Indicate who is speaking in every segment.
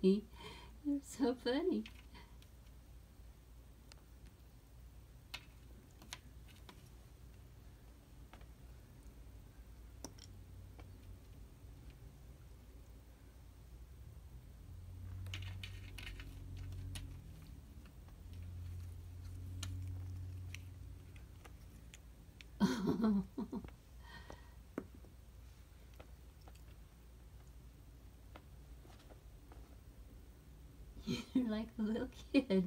Speaker 1: You're so funny. You're like a little kid.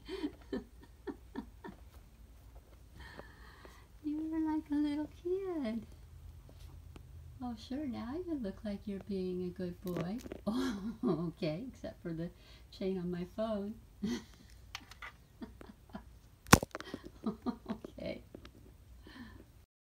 Speaker 1: You're like a little kid. Oh, sure, now you look like you're being a good boy. Oh, okay, except for the chain on my phone.